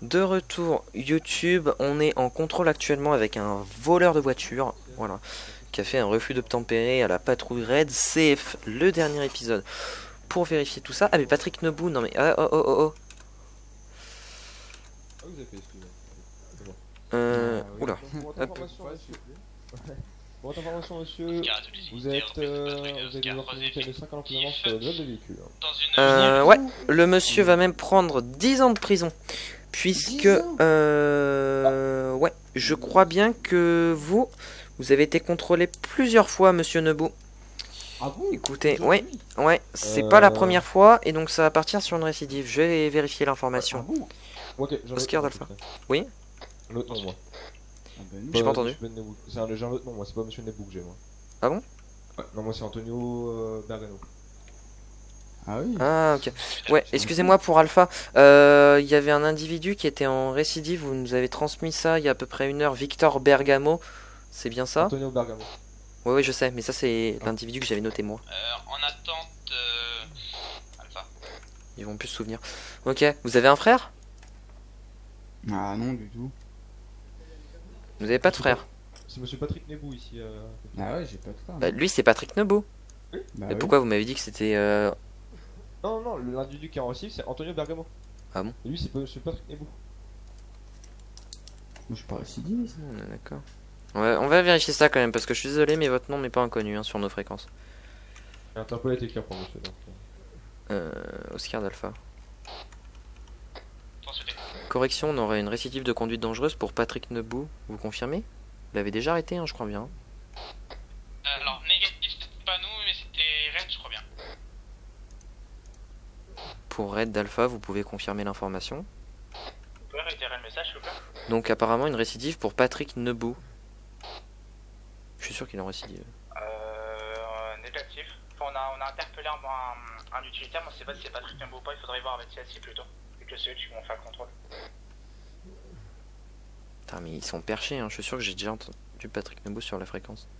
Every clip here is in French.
de retour YouTube, on est en contrôle actuellement avec un voleur de voiture, voilà, qui a fait un refus d'obtempérer à la patrouille Red CF, le dernier épisode. Pour vérifier tout ça, ah mais Patrick Nebou, non mais oh. Ah, vous avez fait, excusez-moi. C'est bon. Oui. Oula. Donc, pour votre Hop. information, monsieur. Pour votre information, monsieur, vous avez devoir communiquer de 5 ans d'emprisonnement sur le vol de véhicule. Ouais, le monsieur va même prendre 10 ans de prison. Puisque, ouais, je crois bien que vous avez été contrôlé plusieurs fois, monsieur Nebou. Ah bon? Écoutez, ouais, c'est pas la première fois, et donc ça va partir sur une récidive. Je vais vérifier Ah l'information. bon? Ok, j'en ai Oscar un d'Alpha. autre. Oui, Un autre nom, moi. Ah ben non. j'ai pas entendu. Monsieur Ben Nebou. C'est un autre nom, moi, c'est pas monsieur Nebou que j'ai, moi. Ah bon? Ouais, non, moi c'est Antonio Bergano. Ah oui. Ah ok. Ouais, excusez-moi pour Alpha. Il y avait un individu qui était en récidive, vous nous avez transmis ça il y a à peu près 1 heure, Victor Bergamo. C'est bien ça? Antonio Bergamo. Ouais, je sais, mais ça c'est l'individu que j'avais noté moi. En attente, Alpha. Ils vont plus se souvenir. Ok, vous avez un frère? Ah non du tout. Vous avez pas de frère? C'est monsieur Patrick Nebou ici. Ah ouais, j'ai pas de frère. Bah lui c'est Patrick Nebou. Bah Mais oui. pourquoi vous m'avez dit que c'était... Non, l'individu qui est en récif, c'est Antonio Bergamo. Ah bon? Et lui, c'est pas monsieur Patrick Nebou. Moi je suis pas récidiviste. D'accord. Ouais, on va vérifier ça quand même, parce que je suis désolé, mais votre nom n'est pas inconnu hein, sur nos fréquences. Interpol a été clair pour monsieur. Donc, Oscar d'Alpha. Transmettez. Correction, on aurait une récidive de conduite dangereuse pour Patrick Nebou. Vous confirmez? Vous l'avez déjà arrêté, hein, je crois bien. Alors, négatif, c'était pas nous, mais c'était Red, je crois bien. Pour Red d'Alpha, vous pouvez confirmer l'information. Vous pouvez réitérer le message, s'il vous plaît? Donc apparemment une récidive pour Patrick Nebou. Je suis sûr qu'il est en récidive. Négatif. Enfin, on a interpellé un utilitaire, mais on sait pas si c'est Patrick Nembo ou pas, il faudrait voir avec celle-ci plutôt. C'est que c'est eux qui vont faire le contrôle. Putain mais ils sont perchés, hein. Je suis sûr que j'ai déjà entendu Patrick Nebou sur la fréquence.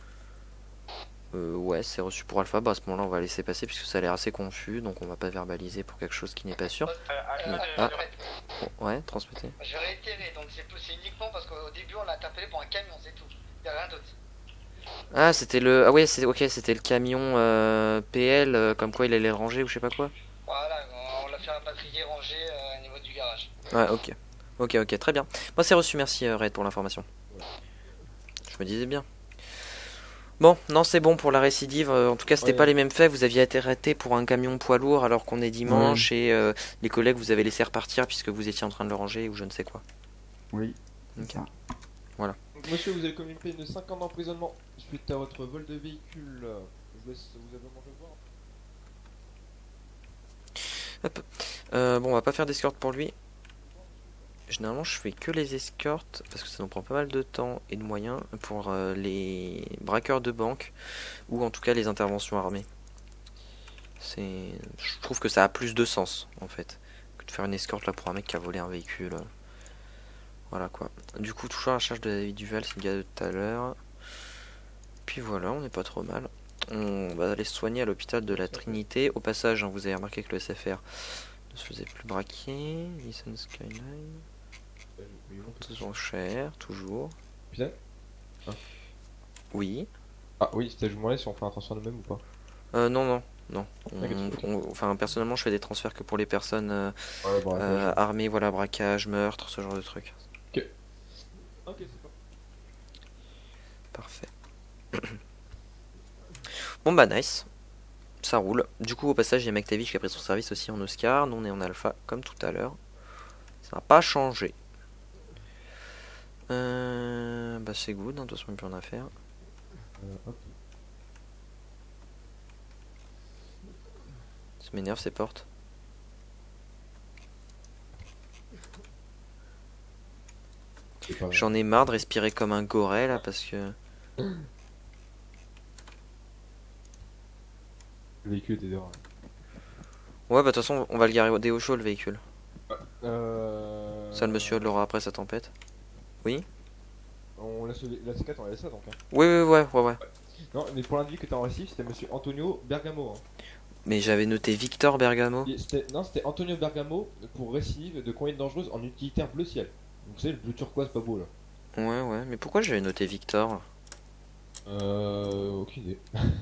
Ouais, c'est reçu pour Alpha. Bah à ce moment-là on va laisser passer puisque ça a l'air assez confus, donc on va pas verbaliser pour quelque chose qui n'est pas sûr. Alpha, Ouais, transmettez. Je vais réitérer, donc c'est uniquement parce qu'au début on l'a interpellé pour un camion, c'est tout. Il n'y a rien d'autre. Ah c'était le... Ah ouais, ok, c'était le camion PL, comme quoi il allait le ranger ou je sais pas quoi. Voilà, on l'a fait rapatrier, ranger au niveau du garage. Ouais, ok. Ok, très bien. Moi c'est reçu, merci Red pour l'information. Je me disais bien. Bon, non c'est bon pour la récidive, en tout cas c'était pas les mêmes faits, vous aviez été arrêté pour un camion poids lourd alors qu'on est dimanche et les collègues vous avez laissé repartir puisque vous étiez en train de le ranger ou je ne sais quoi. Oui. Ok. Ça. Donc, monsieur, vous avez commis une peine de 5 ans d'emprisonnement suite à votre vol de véhicule. Je vous laisse vous avez demandé de voir. Bon on va pas faire d'escorte pour lui. Généralement je fais que les escortes parce que ça nous prend pas mal de temps et de moyens pour les braqueurs de banque ou en tout cas les interventions armées. Je trouve que ça a plus de sens en fait que de faire une escorte là pour un mec qui a volé un véhicule. Voilà quoi. Du coup toujours à la charge de David Duval, c'est le gars de tout à l'heure. Puis voilà, on n'est pas trop mal. On va aller se soigner à l'hôpital de la Trinité. Au passage, hein, vous avez remarqué que le SFR ne se faisait plus braquer. Nissan Skyline. Toujours cher, toujours. Putain. Oui. Ah oui, c'était je me demandais si on fait un transfert de même ou pas. Non. D'accord. Enfin, personnellement, je fais des transferts que pour les personnes Ouais, bon, armées, voilà, braquage, meurtre, ce genre de trucs. ok, c'est pas. Parfait. Bon bah nice. Ça roule. Du coup, au passage, il y a McTavish qui a pris son service aussi en Oscar. Nous, on est en Alpha, comme tout à l'heure. Ça n'a pas changé. Bah c'est good, hein, de toute façon, il n'y a plus rien à faire. Ok. Ça m'énerve ces portes. C'est pas grave. J'en ai marre de respirer comme un goré là parce que... Le véhicule était dehors. Ouais bah de toute façon on va le garder au chaud le véhicule. Ça, Ça le monsieur l'aura après sa tempête. Oui. On laisse la C4, on la laisse ça donc. Hein. Oui ouais. Non, mais pour l'individu que t'es en récif, c'était monsieur Antonio Bergamo. Hein. Mais j'avais noté Victor Bergamo. Non, c'était Antonio Bergamo pour récidive de conduite dangereuse en utilitaire bleu ciel. Donc vous savez, le bleu turquoise pas beau là. Ouais, mais pourquoi j'avais noté Victor? Aucune idée.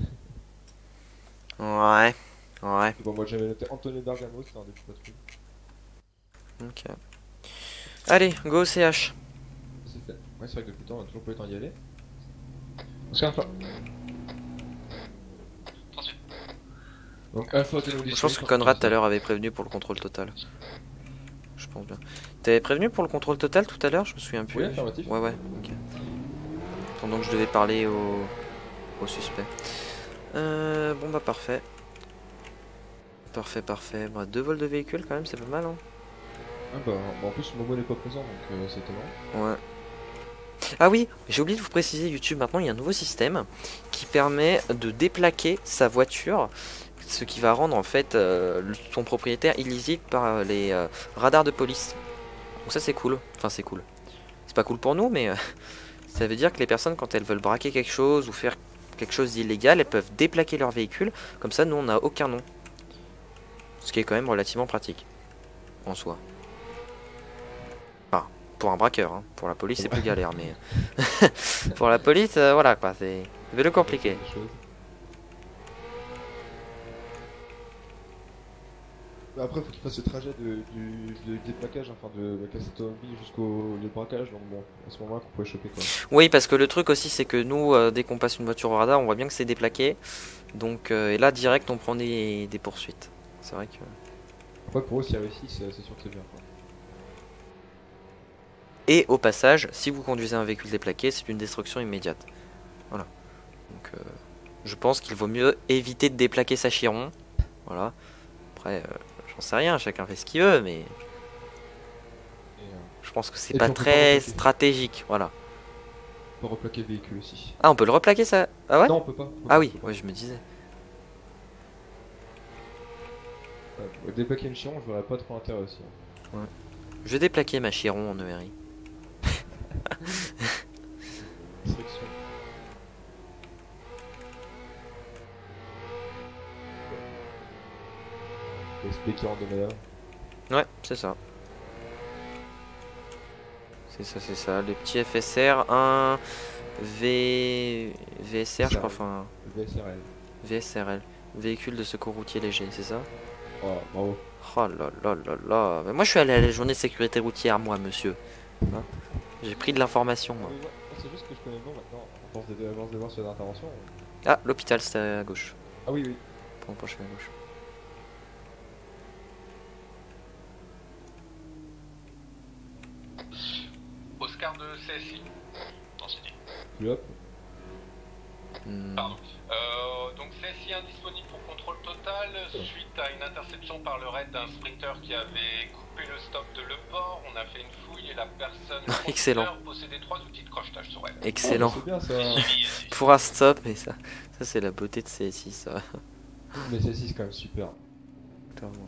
Ouais. Bon, moi j'avais noté Antonio Bergamo, c'était un des patrouilles. Ok. Allez, go au CH. C'est fait. Ouais, c'est vrai que depuis le temps, on a toujours pas eu le temps d'y aller. On se calme pas. Donc, Alpha, Je pense que Conrad tout à l'heure avait prévenu pour le contrôle total. Je pense bien. T'avais prévenu pour le contrôle total tout à l'heure? Je me souviens plus. Oui, affirmatif. Ouais, ok. Pendant que je devais parler au suspect. Bon bah parfait. Parfait. Bah, 2 vols de véhicules quand même, c'est pas mal, hein. Ah bah, en plus, Momo n'est pas présent, donc c'est étonnant. Ouais. Ah oui, j'ai oublié de vous préciser, YouTube, maintenant il y a un nouveau système qui permet de déplaquer sa voiture, ce qui va rendre en fait son propriétaire illisible par les radars de police. Donc ça c'est cool, enfin c'est cool. C'est pas cool pour nous, mais ça veut dire que les personnes quand elles veulent braquer quelque chose ou faire quelque chose d'illégal, elles peuvent déplaquer leur véhicule, comme ça nous on n'a aucun nom. Ce qui est quand même relativement pratique, en soi. Pour un braqueur, hein. Pour la police c'est plus galère, mais pour la police, voilà quoi, c'est le compliqué. Après, faut qu'il fasse ce trajet de déplaquage, enfin de la cassette automobile jusqu'au lieu de braquage, donc bon, à ce moment-là qu'on pouvait choper quoi. Oui, parce que le truc aussi c'est que nous, dès qu'on passe une voiture au radar, on voit bien que c'est déplaqué. Donc, et là direct on prend des poursuites. C'est vrai que... Après, pour eux, s'ils réussissent, c'est sûr que c'est bien quoi. Et au passage, si vous conduisez un véhicule déplaqué, c'est une destruction immédiate. Voilà. Donc je pense qu'il vaut mieux éviter de déplaquer sa Chiron. Voilà. Après, j'en sais rien, chacun fait ce qu'il veut, mais... je pense que c'est Et pas puis on peut très pas stratégique, voilà. On peut replaquer le véhicule aussi. Ah, on peut le replaquer ça? Ah ouais? Non, on peut pas. Ah oui, ouais, je me disais. Ouais, déplaquer une Chiron, je verrais pas trop l'intérêt aussi. Ouais. Je vais déplaquer ma Chiron en ERI. Sélection. SP qui rentre de médaille. Ouais, c'est ça. C'est ça. Les petits FSR, un VSR, je crois, enfin... VSRL. VSRL. Véhicule de secours routier léger, c'est ça? Oh, bravo. Oh là. Mais moi, je suis allé à la journée de sécurité routière, moi, monsieur. Hein, j'ai pris de l'information, moi. C'est juste que je connais le nom maintenant, à force de voir sur l'intervention. Ah, l'hôpital, c'était à gauche. Ah oui. Pour le prochain à gauche. Oscar de CSI. Non, c'était. Puis hop. Pardon. Donc CSI indisponible pour contrôle total suite à une interception par le raid d'un sprinter qui avait coupé le stop de Le Port. On a fait une fouille et la personne Excellent. possédait 3 outils de crochetage sur elle. Excellent. C'est bien ça. Pour un stop, mais ça c'est la beauté de CSI, ça. Mais celle-ci c'est quand même super. Clairement.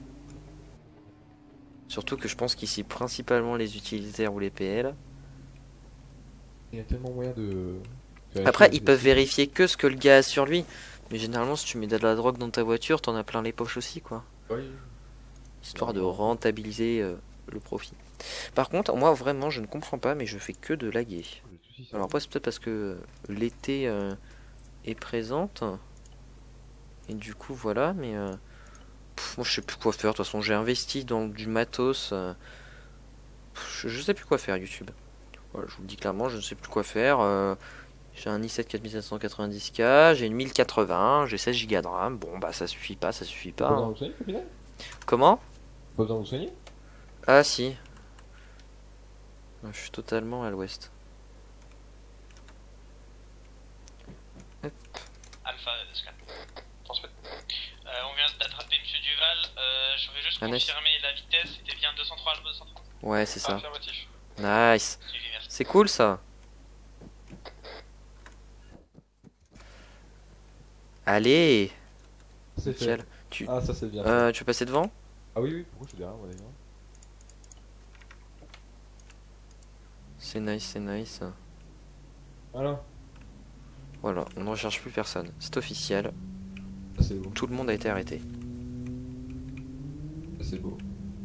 Surtout que je pense qu'ici, principalement les utilitaires ou les PL. Il y a tellement moyen de... Après, ils peuvent vérifier que ce que le gars a sur lui. Mais généralement, si tu mets de la drogue dans ta voiture, t'en as plein les poches aussi, quoi. Oui. Histoire de rentabiliser le profit. Par contre, moi, vraiment, je ne comprends pas, mais je fais que de laguer. Alors après, c'est peut-être parce que l'été est présente. Et du coup, voilà, mais... moi, je sais plus quoi faire. De toute façon, j'ai investi dans du matos. Je sais plus quoi faire, YouTube. Voilà, je vous le dis clairement, je ne sais plus quoi faire. J'ai un i7 4790K, j'ai une 1080, j'ai 16 Go de RAM. Bon, bah ça suffit pas. Pas besoin de vous soigner, capitaine ? Comment? Pas besoin de vous soigner ? Ah si. Je suis totalement à l'ouest. Alpha, Oscar. Transmet. On vient d'attraper Monsieur Duval. Je vais juste confirmer la vitesse. C'était bien 203 à 203. Ouais, c'est ça. Affirmatif. Nice. Suivi, merci. C'est cool ça. Allez. C'est Nickel. fait. Tu... Ah, ça c'est bien. tu veux passer devant? Ah oui, pourquoi je suis derrière moi d'ailleurs ? C'est nice. Voilà. Voilà, on ne recherche plus personne. C'est officiel. C'est beau. Tout le monde a été arrêté. C'est beau.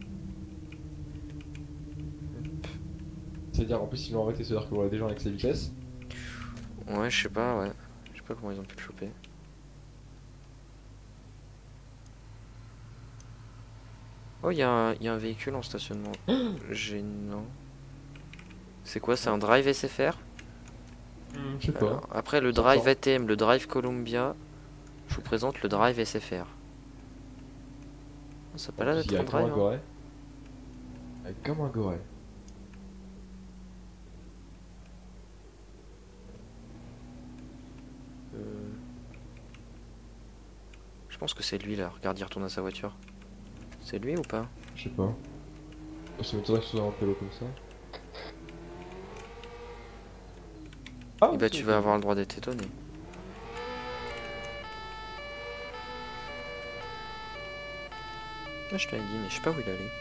C'est-à-dire, en plus, ils l'ont arrêté, c'est-à-dire qu'on a des gens avec sa vitesse. Ouais, je sais pas, ouais. Je sais pas comment ils ont pu le choper. Oh, il y a un véhicule en stationnement. Gênant. C'est quoi? C'est un drive SFR? Je sais pas. Alors, après le drive ATM, le drive Columbia, je vous présente le drive SFR. Ça a pas l'air d'être un drive. Hein. Avec comme un goré. Je pense que c'est lui là. Regarde, il retourne à sa voiture. C'est lui ou pas? Je sais pas. Ça m'étonnerait que ce soit un pélo comme ça. Ah, Et bah tu vas avoir le droit d'être étonné. Ah, je te l'ai dit, mais je sais pas où il allait.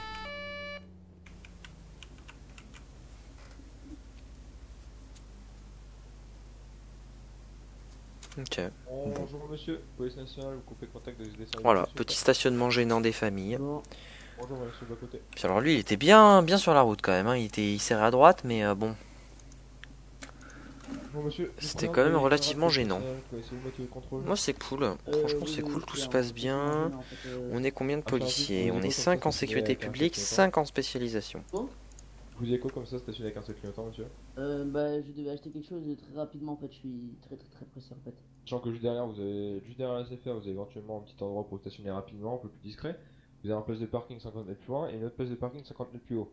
Ok. Bonjour monsieur, police nationale, vous coupez contact des services. Voilà, petit stationnement gênant des familles. Bonjour monsieur de l'autre côté. Puis alors lui, il était bien sur la route quand même. Hein. Il serrait à droite, mais bon. Bonjour monsieur. C'était quand même relativement gênant. Moi c'est cool, franchement c'est cool, tout se passe bien. On est combien de policiers? On est 5 en sécurité publique, 5 en spécialisation. Vous disiez quoi comme ça, stationné avec un seul clignotant, monsieur? Bah je devais acheter quelque chose très rapidement en fait, je suis très pressé en fait. Sachant que juste derrière la SFR, vous avez éventuellement un petit endroit pour stationner rapidement, un peu plus discret. Vous avez un place de parking 50 mètres plus loin et une autre place de parking 50 mètres plus haut.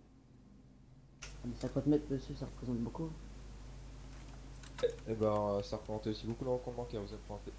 50 mètres monsieur, ça représente beaucoup. Et bah ça représentait aussi beaucoup dans le compte bancaire, vous êtes pointé.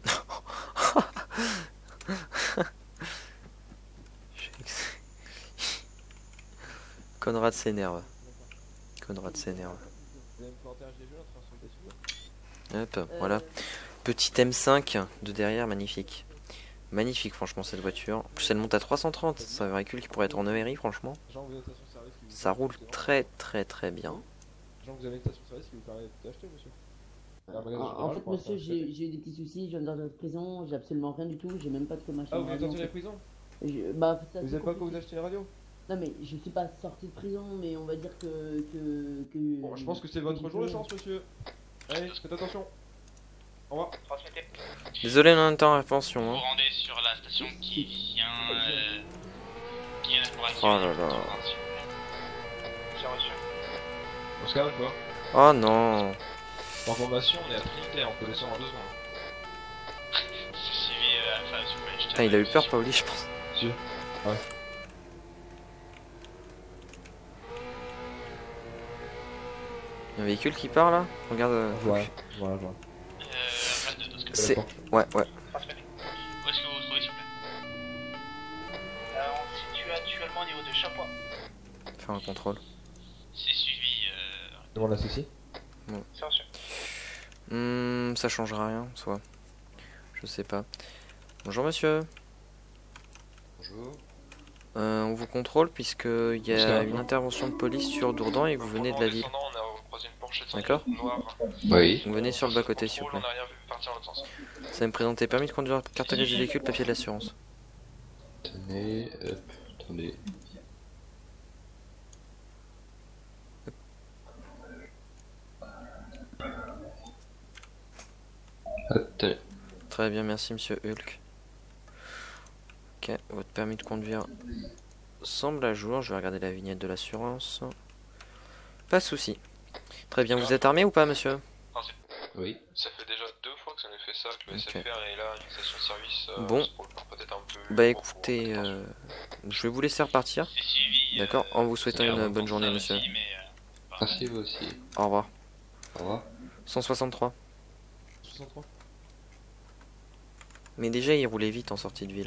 Conrad s'énerve. Conrad s'énerve. Vous allez me planter un GG là, sur le dessus? Hop, voilà. Petit M5 de derrière, magnifique. Magnifique franchement cette voiture. En plus elle monte à 330, c'est un véhicule qui pourrait être en ERI franchement. Genre, vous avez une station-service qui vous Ça roule permet très bien. Genre vous avez une station-service qui vous permet d'acheter monsieur? En fait monsieur, j'ai eu des petits soucis, je viens de sortir de prison, j'ai absolument rien du tout, j'ai même pas de quoi m'acheter. Ah vous êtes sorti de la prison? Bah, ça, Vous savez pas quoi vous acheter une radio? Non mais je suis pas sorti de prison, mais on va dire que... Bon, je pense que c'est votre jour de chance monsieur. Allez, faites attention. Au revoir. Transmettez. Désolé en même temps, attention. Vous Hein. vous rendez sur la station qui vient pour Oh là là. J'ai reçu. On se calme quoi? Oh non. En formation, on est à Trinitaire, on peut descendre en 2 secondes. Ah, il a eu peur Paoli je pense. Monsieur. Ouais. Il y a un véhicule qui part là? Regarde. Voilà, voilà. C'est... Ouais. Transmettez. Où est-ce que vous vous trouvez, s'il vous plaît? On se situe actuellement au niveau de Chapois. Faire un contrôle. C'est suivi. Demande à ceci. C'est reçu. Ça changera rien, soit. Je sais pas. Bonjour monsieur. Bonjour. On vous contrôle puisqu'il y a une intervention de police sur Dourdan et vous venez de la ville. D'accord? Oui. Vous venez sur le bas-côté s'il vous plaît. Ça va me présenter permis de conduire, carte grise du véhicule, papier de l'assurance. Attendez, attendez. Attendez. Très bien, merci monsieur Hulk. Ok, votre permis de conduire semble à jour, je vais regarder la vignette de l'assurance. Pas de souci. Très bien, vous êtes armé ou pas monsieur? Oui. Ça fait déjà 2 fois que ça nous fait ça, que le Ok. SFR est là, une station de service. Bon. Peut-être un peu. Bah écoutez, je vais vous laisser repartir. C'est suivi. D'accord, en vous souhaitant une bonne journée monsieur. Merci vous aussi. Au revoir. Au revoir. 163. 63. Mais déjà il roulait vite en sortie de ville.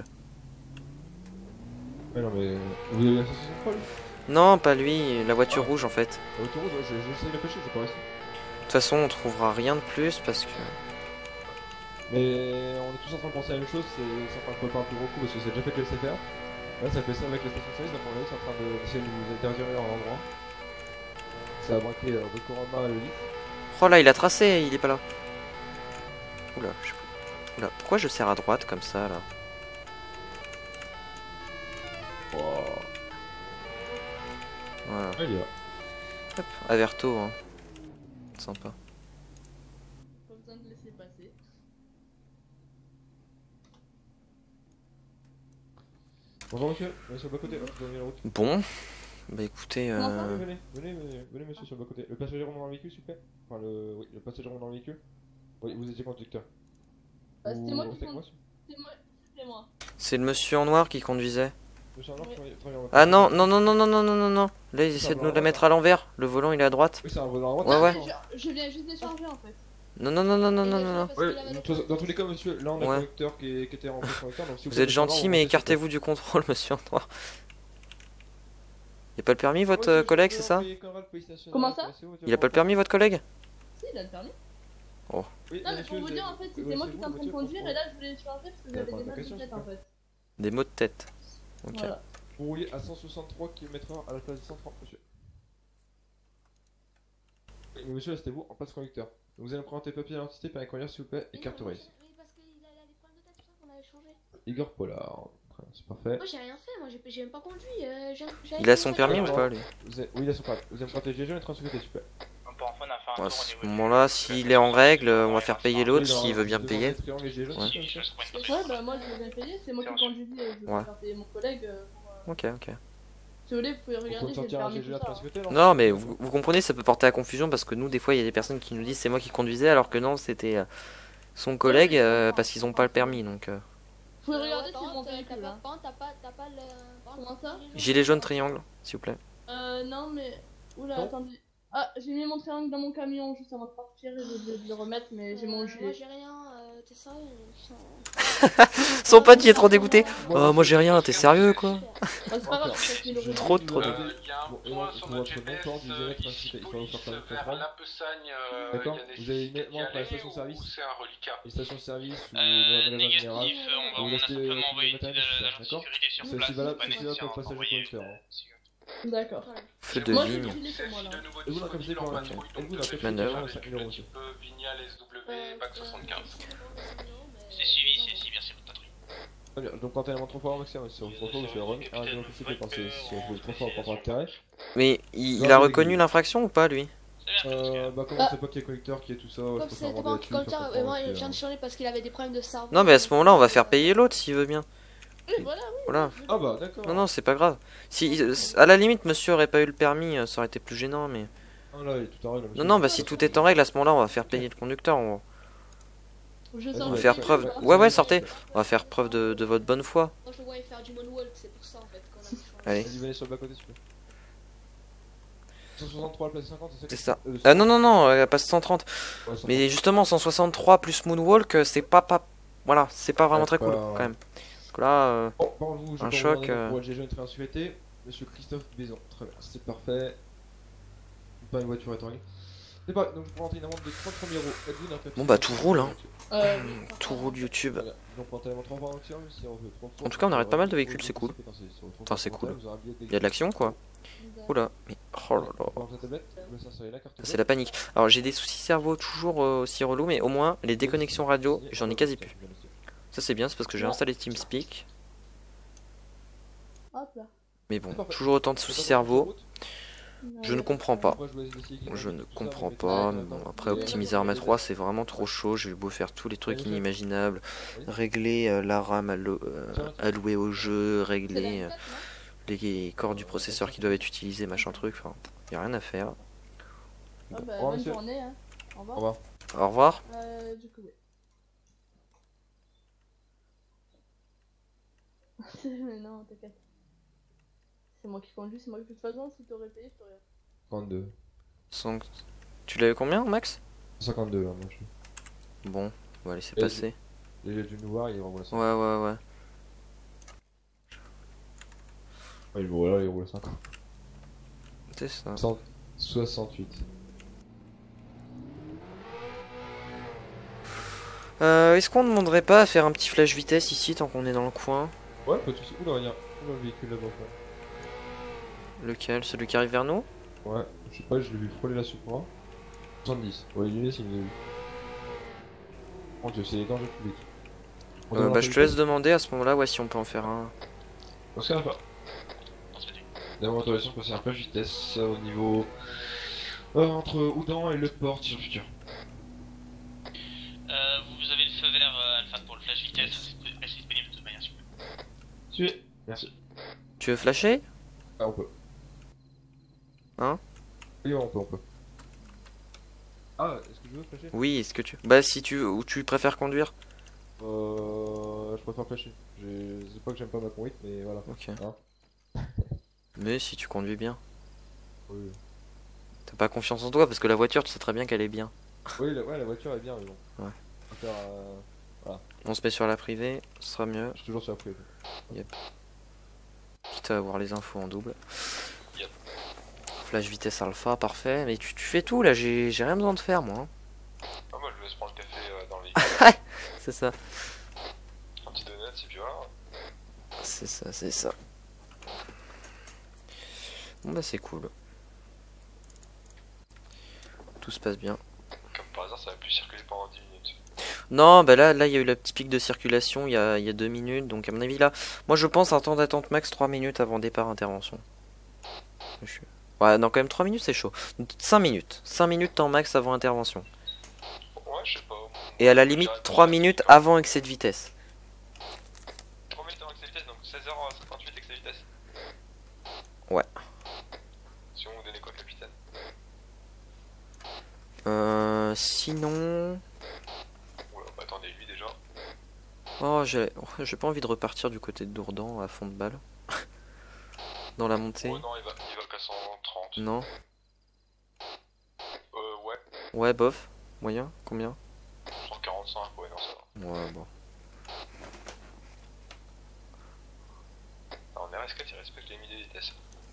Mais non mais... Vous avez la 63 lui? Non, pas lui, la voiture rouge en fait. La voiture rouge, ouais, j'ai essayé de la pêcher, j'ai pas réussi. De toute façon on trouvera rien de plus parce que... Mais on est tous en train de penser à la même chose, c'est en train de préparer un plus gros coup parce que c'est déjà fait que le SFR. Là ça fait ça avec la station service, donc on est en train d'essayer de nous interdire dans l'endroit. Ça a braqué de Corona le lit. Oh là il a tracé, il est pas là. Oula, je sais pas. Oula, pourquoi je serre à droite comme ça là? Oh. Voilà. Allez, là. Hop, Averto, hein. Sympa. Pas besoin de laisser passer. Bonjour monsieur, venez sur le bas-côté, hop, vous avez la route. Bon, bah écoutez, Venez monsieur sur le bas-côté. Le passager remonte dans le véhicule s'il vous plaît. Enfin oui, le passager remonte dans le véhicule. Oui, vous étiez conducteur. C'était moi qui restez avec moi, C'était moi. c'est le monsieur en noir qui conduisait. monsieur Arnaud, Oui. travaillez en votre- Ah non, non, non, non, non, non, non, non, non. Là, ils essaient de nous la mettre à l'envers. Le volant, il est à droite. Oui, c'est un volant à droite. Ouais, ouais. d'accord. Je viens juste d'échanger en fait. Non, non, non, non, non, non, non, non. Ouais, dans tous les cas, monsieur, là on a Ouais. le conducteur qui était en conducteur. Donc si Vous êtes gentil, mais écartez-vous du contrôle, monsieur en noir. Il a pas le permis, votre collègue, c'est ça? Comment ça? Il a pas le permis, votre collègue? Si, il a le permis. Oui, Non, mais pour vous dire, en fait, c'était moi qui étais en train de conduire et là je voulais changer parce que j'avais des notes de tête en fait. Des maux de tête. Ok. Voilà. Vous roulez à 163 km/h à la place de 130, monsieur. Oui, mais monsieur, là c'était vous en place conducteur. Vous allez me présenter papier d'identité, permis de conduire s'il vous plaît, et carte race. Oui, parce qu'il a des problèmes de tête, tout ça qu'on avait changé. Igor Pollard, très bien, c'est parfait. Moi j'ai rien fait, moi j'ai même pas conduit. Il a son permis ou pas, lui? Oui, il a son permis. Vous allez me présenter GG et transporter s'il vous plaît. Pour info, on a fait un À tour ce au niveau moment-là, s'il est en règle, on va faire payer l'autre s'il veut bien payer. Ouais, bah moi je veux bien payer, c'est moi qui conduisais, je vais Ouais. faire payer mon collègue. Ok, ok. Si vous voulez, vous pouvez regarder, j'ai le permis tout ça. Non, mais vous comprenez, ça peut porter à confusion parce que nous, des fois, il y a des personnes qui nous disent c'est moi qui conduisais alors que non, c'était son collègue parce qu'ils ont pas le permis. Donc, Vous pouvez regarder si mon véhicule. Hein. T'as pas le. Comment ça? gilet jaune triangle, s'il vous plaît. Non, mais. Oula, Non. attendez. Ah, j'ai mis mon triangle dans mon camion juste avant de partir et j'ai oublié de le remettre, mais j'ai mon Moi gilet. j'ai rien, t'es sérieux? Son pote, il est trop dégoûté. Oh, moi j'ai rien, t'es sérieux quoi? Bah, c'est pas grave, c'est 4 000 euros. Trop Il y a un point sur notre GPS qui pousse vers la Pessagne. D'accord, vous avez immédiatement après la station service. C'est un reliquat. Une station-service ou le magasin général. on a simplement envoyé une étude à l'agent de D'accord. sécurité sur C'est place. aussi valable Pas pour le nécessaire passager d'envoyer conducteur. D'accord. Feu de Moi j'ai ligne. le gilet sur moi là. Et vous, dans comme c'est pour la êtes-vous dans quel Manœuvre. 5 000 euros, monsieur. Vignal SW, bac 75. C'est suivi, merci votre patrouille. Très bien, donc quand elle est trop fort, maximum, c'est trop fort, vous faites run. Un rayon officier quand c'est si on joue trop fort par rapport à carré. Mais il a reconnu l'infraction ou pas lui? Bah, comment c'est pas qui est collecteur, qui est tout ça, je Comme préfère c'était avoir pas un là-dessus, collecteur, faire moi comprendre je viens de changer parce qu'il avait des problèmes de cerveau. Non, mais à ce moment-là, on va faire payer l'autre s'il veut bien. Oui, voilà, oui. Voilà. Ah bah d'accord. Non, non, c'est pas grave. Si, à la limite, monsieur aurait pas eu le permis, ça aurait été plus gênant, mais. Ah là, il est tout en règle. Non, non, bah si tout est en règle, à ce moment-là, on va faire payer le conducteur. On Je va sors faire le preuve. gilet. Ouais, ouais, sortez. On va faire preuve de votre bonne foi. Moi je le voyais faire du moonwalk, c'est pour ça en fait qu'on a changé. Allez. Vas-y, venez sur le bas-côté, s'il vous plaît. 163 à la place de 50, c'est C'est ça? ça. Non, non, non, elle passe 130. Ouais, 130. Mais justement, 163 plus Moonwalk, c'est pas. Voilà, c'est pas vraiment Ouais, très cool pas- quand même. Parce que là. Bon, par vous, je un peux choc, vous demander pour LGG une très souhaité. Monsieur Christophe Bézon. Très bien, c'est parfait. Pas une voiture étranglée. C'est pas, donc je prends une amende de 33 000 euros. Êtes-vous d'un Bon, bah tout roule, hein. Oui. Tout roule YouTube. Voilà. Donc on tellement 3 fois en tir, si on veut 3 fois. En tout cas, on arrête pas mal de véhicules, c'est cool. Enfin, c'est cool. Il y a de l'action quoi. Oula, mais oh là là. C'est la panique. Alors j'ai des soucis cerveau toujours aussi relou, mais au moins les déconnexions radio, j'en ai quasi plus. Ça c'est bien, c'est parce que j'ai installé TeamSpeak. Hop là. Mais bon, toujours autant de soucis cerveau. Je ne comprends pas. Je ne comprends pas. Mais bon, après optimiser Arma 3 c'est vraiment trop chaud. J'ai eu beau faire tous les trucs inimaginables, régler la RAM allouée au jeu, régler les corps du processeur qui doivent être utilisés, machin truc. Enfin, y a rien à faire. Ah bah, Au revoir, bonne monsieur. journée, hein. Au revoir. Au revoir. Au revoir. Du coup, oui. Mais non, t'inquiète. C'est moi qui conduis, c'est moi qui. De toute façon, si t'aurais payé, je t'aurais. 52. Tu l'as eu combien, Max? 52, hein, moi je suis. Bon, on va laisser Et passer. Il a dû nous voir, il renvoie ça. Ouais, ouais, ouais. Ouais, il roule là, il roule à 50. C'est ça. 68. Est-ce qu'on ne demanderait pas à faire un petit flash vitesse ici tant qu'on est dans le coin? Ouais, pas de soucis. Oula, regarde. Oula, le véhicule là-bas. Lequel? Celui qui arrive vers nous? Ouais, je sais pas, je l'ai vu frôler la Supra. 70. Ouais, il est, il l'a vu. Mon dieu, c'est les dangers publics. Bah je te laisse demander à ce moment-là ouais si on peut en faire un. On se calme pas. Dernière autorisation pour passer un flash vitesse au niveau entre Oudan et le port sur le futur. Vous avez le feu vert Alpha pour le flash vitesse, c'est disponible de toute manière. Suivez, merci. Tu veux flasher? Ah on peut. Hein? Oui on peut. Ah est-ce que je veux flasher? Oui, est-ce que tu... Bah si tu... Ou tu préfères conduire? Je préfère flasher. C'est pas que j'aime pas ma conduite mais voilà. Ok. Hein Mais si tu conduis bien. oui. T'as pas confiance en toi parce que la voiture tu sais très bien qu'elle est bien. Oui la voiture est bien mais bon. Ouais. On va faire, voilà. On se met sur la privée, ce sera mieux. Je suis toujours sur la privée. Yep. Quitte à avoir les infos en double. Yep. Flash vitesse alpha, parfait. Mais tu fais tout là, j'ai rien besoin de faire moi. Ah, moi je laisse prendre le café dans les. C'est ça. Un petit donut, et puis voilà. C'est ça, c'est ça. Bon bah c'est cool. Tout se passe bien. Comme par hasard, ça va plus circuler pendant 10 minutes. Non, bah là il y a eu le petit pic de circulation il y a 2 minutes. Donc à mon avis là, moi je pense un temps d'attente max 3 minutes avant départ intervention. Ouais, non quand même 3 minutes c'est chaud. 5 minutes. 5 minutes temps max avant intervention. Ouais, je sais pas. Et à la limite 3 minutes avant excès de vitesse. 3 minutes avant excès de vitesse, donc 16h58 excès de vitesse. Ouais. Si on vous donnait quoi, capitaine? Sinon... Oula, bah attendez, lui déjà. Oh, j'ai pas envie de repartir du côté de Dourdan à fond de balle. Dans la montée. Oh non, il va qu'à 130. Non. Ouais. Ouais, bof. Moyen, combien? 145, ouais, non, ça va. Ouais, bon. Alors, en RS4, il respecte les limites de vitesse.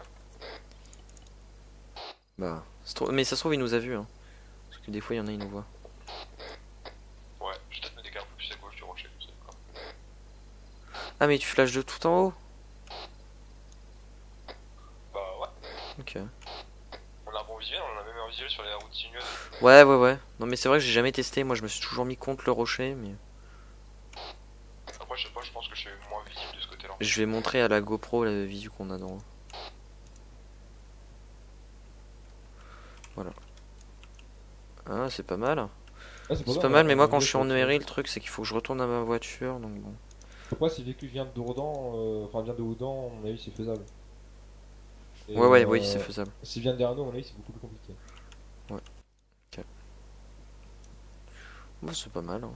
Bah, mais ça se trouve, il nous a vu, hein. Parce que des fois, il y en a, il nous voit. Ouais, je vais peut-être me décaler un peu plus à gauche du rocher, vous savez quoi. Ah, mais tu flashes de tout en haut? Bah ouais. Ok. On a un bon visuel, on a même un visuel sur les routes sinueuses. Ouais. Non, mais c'est vrai que j'ai jamais testé. Moi, je me suis toujours mis contre le rocher, mais... Après, je sais pas, je pense que je suis moins visible de ce côté-là. Je vais montrer à la GoPro la visu qu'on a dans... Voilà. Ah, c'est pas mal. Ah, c'est pas mal, mais moi quand je suis en ERI, le truc c'est qu'il faut que je retourne à ma voiture, donc bon. Pourquoi si le véhicule vient de Dourdan, enfin vient de Oudan, à mon avis c'est faisable. Et Oui, c'est faisable. S'il vient de derrière nous, à mon avis c'est beaucoup plus compliqué. Ouais. Ok. Bah, c'est pas mal. Hein.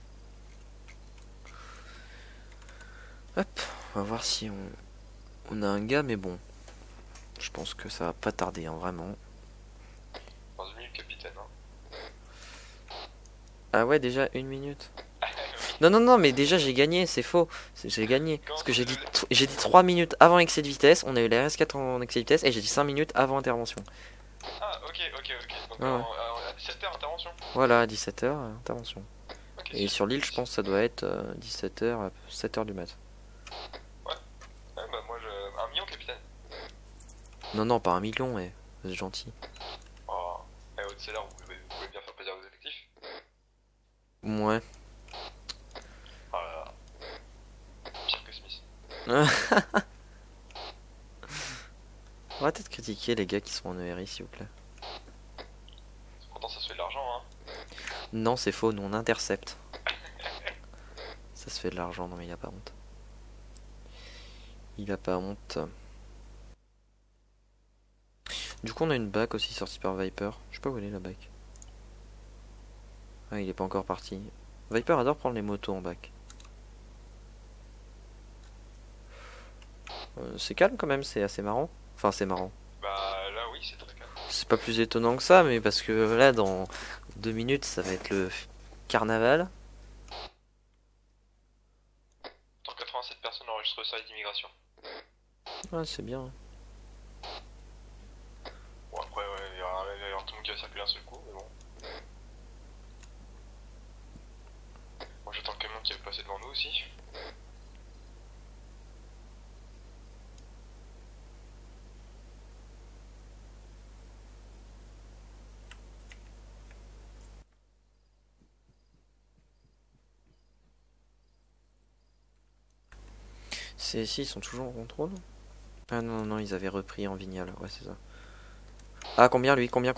Hop, on va voir si on a un gars, mais bon. Je pense que ça va pas tarder, hein, vraiment. 15 minutes, capitaine. Hein. Ah ouais, déjà 1 minute. Non, mais déjà j'ai gagné, c'est faux. J'ai gagné. Parce que j'ai dit 3 minutes avant excès de vitesse, on a eu la RS4 en excès de vitesse, et j'ai dit 5 minutes avant intervention. Ah, ok. Donc, Ah, ouais. à 17h, intervention. Voilà, à 17h, intervention. Okay, et sur l'île, je pense que ça doit être 17h, 7h du mat. Ouais, bah moi, 1 million, capitaine. Non, pas 1 million, mais c'est gentil. Oh, haute salaire, vous pouvez bien faire plaisir aux effectifs. Ouais. Oh là là. Pire que Smith. On va peut-être critiquer les gars qui sont en ERI, s'il vous plaît. Pourtant, ça se fait de l'argent, hein. Non, c'est faux, nous on intercepte. Ça se fait de l'argent, non mais il a pas honte. Il a pas honte. Du coup, on a une bac aussi sortie par Viper. Je sais pas où elle est la bac. Ah, il est pas encore parti. Viper adore prendre les motos en bac. C'est calme quand même, c'est assez marrant. Enfin, c'est marrant. Bah là, oui, c'est très calme. C'est pas plus étonnant que ça, mais parce que là, dans 2 minutes, ça va être le carnaval. 187 personnes enregistrées au service d'immigration. Ouais, c'est bien. Bon, après, ouais, il y aura tout le monde qui va circuler un seul coup, mais bon. Moi, j'attends le camion qui va passer devant nous aussi. Si, ils sont toujours en contrôle. Ah non, non, ils avaient repris en Vignal. Ouais, c'est ça. Ah, combien lui? Combien?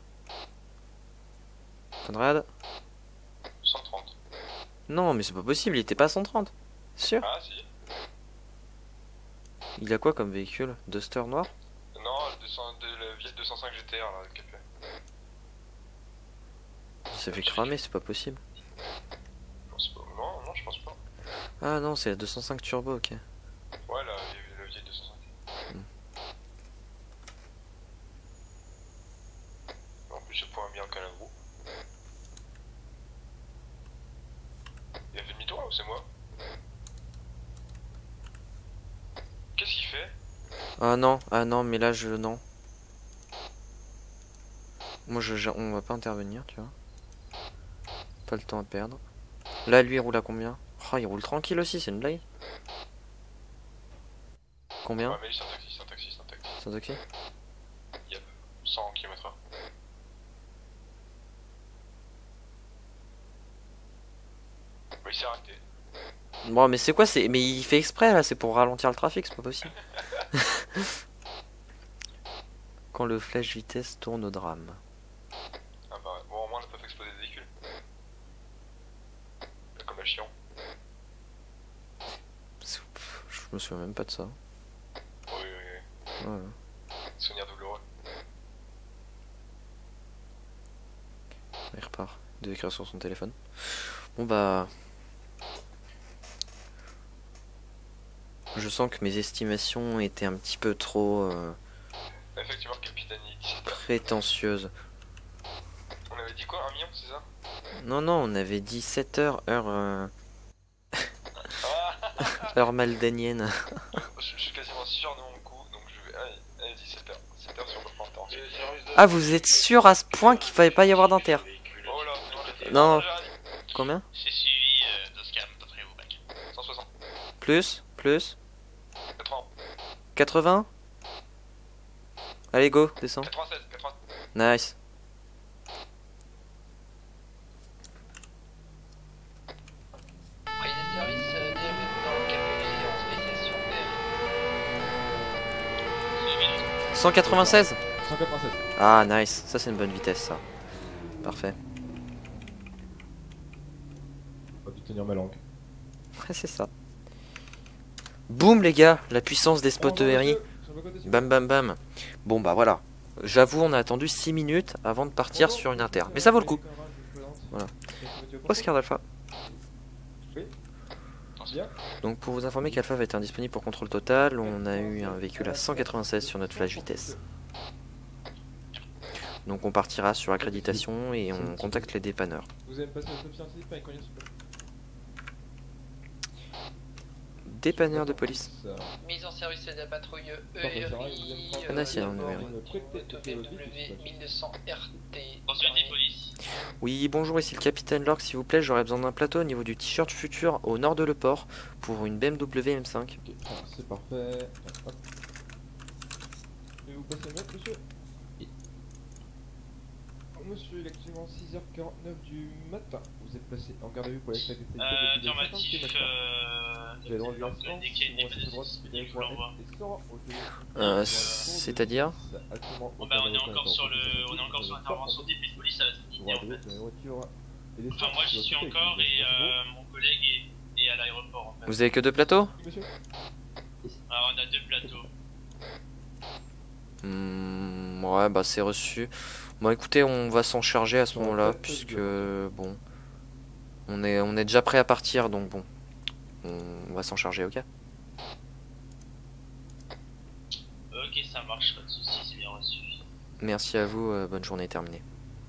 Conrad? 130. Non, mais c'est pas possible, il était pas à 130. Sûr? Ah, si. Il a quoi comme véhicule? Duster noir? Non, le vieille 205 GTR là, le capé. Il s'est fait cramer, c'est pas possible. Non, je pense pas. Ah non, c'est la 205 turbo, ok. Ouais, le vieille 205. En plus, je pourrais bien en calabrou. Il a fait demi-tour ou c'est moi? Qu'est-ce qu'il fait? Ah non, mais là non. Moi on va pas intervenir, tu vois. Pas le temps à perdre. Là lui il roule à combien? Oh, il roule tranquille aussi, c'est une blague. Combien? Ouais, mais c'est un taxi. C'est un taxi? Yep, 100 km/h. Mais il s'est arrêté. Bon mais c'est quoi? Mais il fait exprès là, c'est pour ralentir le trafic, c'est pas possible. Quand le flash vitesse tourne au drame. Ah bah bon, au moins on a pas fait exploser des véhicules. Comme la chiant. Je me souviens même pas de ça. Oui. Voilà. Souvenir douloureux. Il repart. Il devait écrire sur son téléphone. Bon bah... Je sens que mes estimations étaient un petit peu trop... Effectivement, capitaine, prétentieuses. On avait dit quoi, 1 million, c'est ça? Non, on avait dit 7 heures, heure maldanienne. Je suis quasiment sûr de mon coup, donc je vais... Allez, 7 heures. 7 heures sur le plan temps. Ah, vous êtes sûr à ce point qu'il fallait pas y avoir d'inter? Oh là, non. Combien? C'est suivi d'Oscar, d'après vous, mec. 160. Plus 80. 80? Allez, go, descends. 96. Nice. Prise de service, bienvenue dans le café en spécialisation VR. 196? 196. Ah, nice. Ça, c'est une bonne vitesse, ça. Parfait. Pas pu tenir ma langue. Ouais, c'est ça. Boum, les gars, la puissance des spots ERI. Bam, bam, bam. Bon, bah voilà. J'avoue, on a attendu 6 minutes avant de partir sur une inter. Mais ça vaut le coup. Voilà. Oscar d'Alpha. Donc pour vous informer qu'Alpha va être indisponible pour contrôle total, on a eu un véhicule à 196 sur notre flash vitesse. Donc on partira sur accréditation et on contacte les dépanneurs. Vous allez me passer le scientifique par combien s'il vous plaît? Dépanneur de police. Mise en service de la patrouille Ah, c'est un numéro. BMW 1200 RT. Mentionné police. Oui, bonjour, ici le capitaine Lork, s'il vous plaît, j'aurais besoin d'un plateau au niveau du t-shirt futur au nord de Le Port pour une BMW M5. Ok, c'est parfait. Hop. Je vais vous passer le mec, monsieur. Monsieur, il est actuellement 6h49 du matin. Vous êtes placé en garde à vue pour l'extrait de Affirmatif, vous avez le droit de c'est-à-dire on est encore sur l'intervention des police à la Trinité en fait. Enfin moi j'y suis encore et mon collègue est à l'aéroport en fait. Vous avez que 2 plateaux? Alors on a 2 plateaux. Ouais, bah c'est reçu. Bon écoutez, on va s'en charger à ce moment-là puisque bon, on est déjà prêt à partir, donc bon, on va s'en charger, ok? Ok, ça marche, pas de soucis, c'est bien reçu. Merci à vous, bonne journée terminée.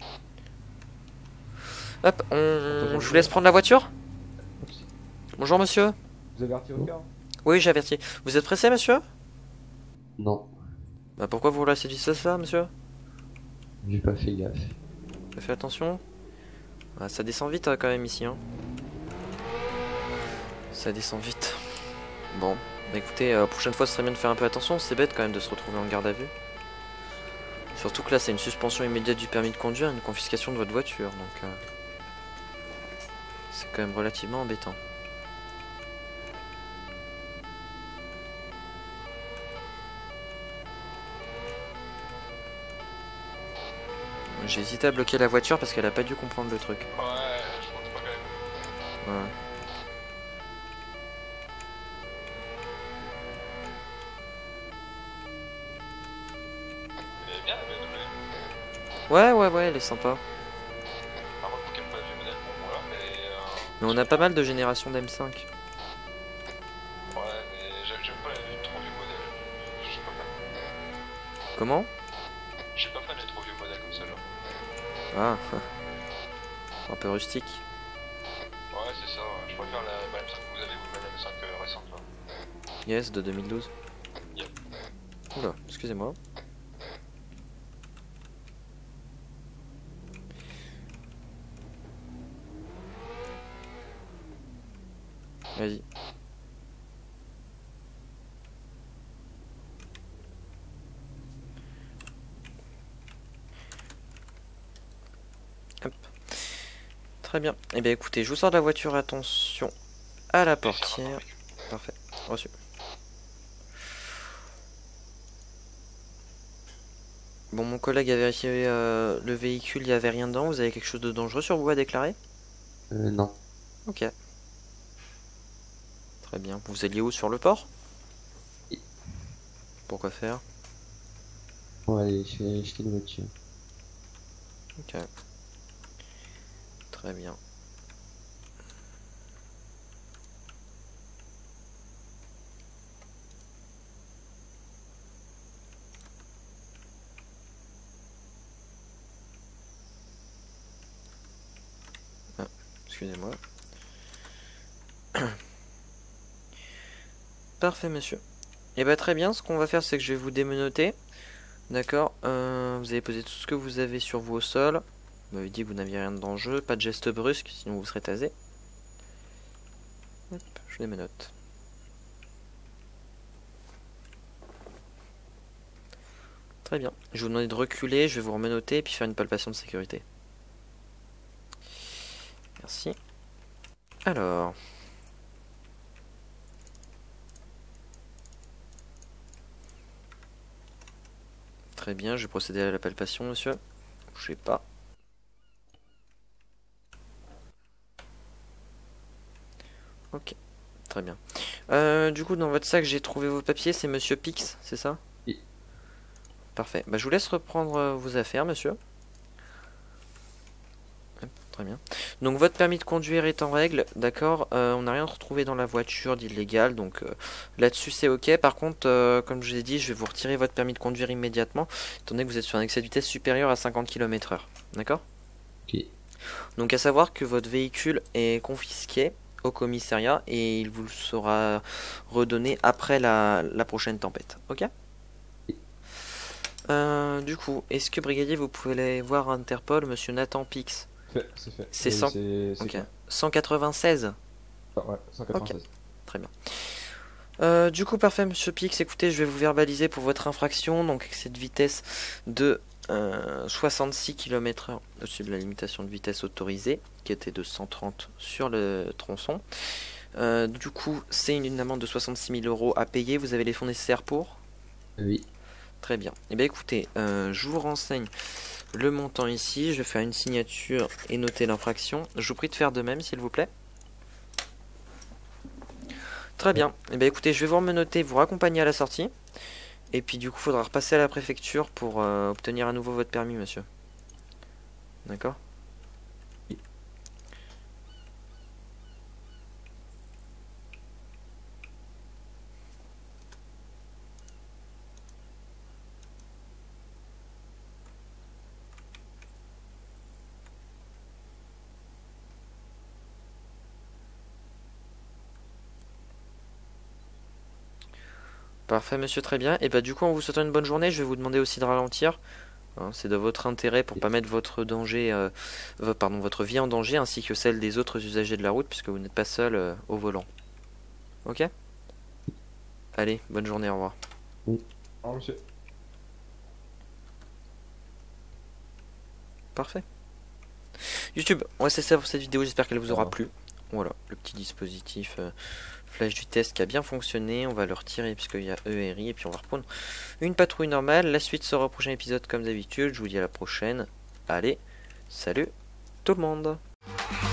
Hop, je vous laisse prendre la voiture. Bonjour monsieur. Vous avez averti au car? Oui, j'ai averti. Vous êtes pressé monsieur? Non, Bah pourquoi vous laissez du ça monsieur? j'ai pas fait gaffe. Faites attention. Ah, ça descend vite quand même ici hein. Ça descend vite. Bon, bah écoutez, prochaine fois ce serait bien de faire un peu attention, c'est bête quand même de se retrouver en garde à vue. Surtout que là c'est une suspension immédiate du permis de conduire, une confiscation de votre voiture, donc c'est quand même relativement embêtant. J'ai hésité à bloquer la voiture parce qu'elle a pas dû comprendre le truc. Ouais, je pense pas quand même. Ouais. Elle est bien la BMW. Ouais, elle est sympa. Par contre, faut qu'elle fasse du modèle, bon voilà, Mais on a pas mal de générations d'M5. ouais, mais j'aime pas les trop vieux modèles. Je suis pas fan. Comment? Je suis pas fan des trop vieux modèles comme ça là. Ah, un peu rustique. Ouais, c'est ça, ouais. Je préfère la M5 que vous avez, vous, la M5 récente là. Yes, de 2012. Yep. Oula, excusez-moi. Vas-y. Hop. Très bien. Eh bien écoutez, je vous sors de la voiture, attention à la portière. Parfait, reçu. Bon, mon collègue a vérifié le véhicule, il n'y avait rien dedans. Vous avez quelque chose de dangereux sur vous à déclarer? Non. Ok. Très bien. Vous alliez où, sur le port? Pourquoi faire? On va aller acheter une voiture. Ok. Très bien. Ah, excusez-moi. Parfait, monsieur. Et bah très bien, ce qu'on va faire, c'est que je vais vous démenoter. D'accord, vous avez posé tout ce que vous avez sur vous au sol. Vous m'avez dit que vous n'aviez rien de dangereux, pas de geste brusque, sinon vous serez tasé. Hop, je démenote. Très bien. Je vais vous demander de reculer, je vais vous remenoter et puis faire une palpation de sécurité. Merci. Alors. Très bien, je vais procéder à la palpation, monsieur. Je sais pas. Ok, très bien. Du coup, dans votre sac, j'ai trouvé vos papiers. C'est monsieur Pix, c'est ça? Oui. Parfait. Bah, je vous laisse reprendre vos affaires, monsieur. Hop, très bien. Donc, votre permis de conduire est en règle, d'accord. On n'a rien retrouvé dans la voiture d'illégal, donc là-dessus, c'est ok. Par contre, comme je vous ai dit, je vais vous retirer votre permis de conduire immédiatement, étant donné que vous êtes sur un excès de vitesse supérieur à 50 km/h. D'accord? Ok. Donc, à savoir que votre véhicule est confisqué au commissariat et il vous sera redonné après la prochaine tempête. Ok? Du coup, est-ce que brigadier, vous pouvez aller voir Interpol, monsieur Nathan Pix? C'est fait. C'est 100... ok. 196? Ah, ouais, 196. Okay. Très bien. Du coup, parfait, monsieur Pix. Écoutez, je vais vous verbaliser pour votre infraction. Donc, excès de vitesse de 66 km/h au-dessus de la limitation de vitesse autorisée, qui était de 130 sur le tronçon. Du coup, c'est une amende de 66 000 € à payer. Vous avez les fonds nécessaires pour? Oui. Très bien. Et bien, écoutez, je vous renseigne le montant ici. Je vais faire une signature et noter l'infraction. Je vous prie de faire de même, s'il vous plaît. Très bien. Et bien, écoutez, je vais vous remenoter, vous raccompagner à la sortie. Et puis du coup, il faudra repasser à la préfecture pour obtenir à nouveau votre permis, monsieur. D'accord? Oui. Parfait, monsieur, très bien. Et bah du coup, en vous souhaitant une bonne journée, je vais vous demander aussi de ralentir. Hein, c'est de votre intérêt pour pas mettre votre danger, votre vie en danger, ainsi que celle des autres usagers de la route, puisque vous n'êtes pas seul au volant. Ok? Allez, bonne journée, au revoir. Au revoir, monsieur. Parfait. YouTube, ouais, c'est ça pour cette vidéo, j'espère qu'elle vous aura plu. Voilà, le petit dispositif flash du test qui a bien fonctionné. On va le retirer puisqu'il y a ERI et puis on va reprendre une patrouille normale. La suite sera au prochain épisode comme d'habitude. Je vous dis à la prochaine. Allez, salut tout le monde.